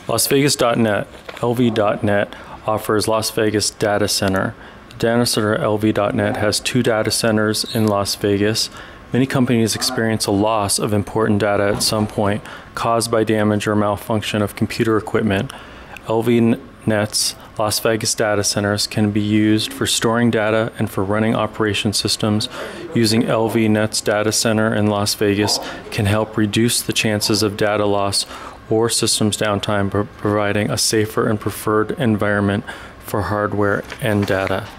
LasVegas.net, LV.net offers Las Vegas Data Center. The data center LV.net has 2 data centers in Las Vegas. Many companies experience a loss of important data at some point caused by damage or malfunction of computer equipment. LV.net's Las Vegas data centers can be used for storing data and for running operation systems. Using LV.net's data center in Las Vegas can help reduce the chances of data loss or systems downtime, providing a safer and preferred environment for hardware and data.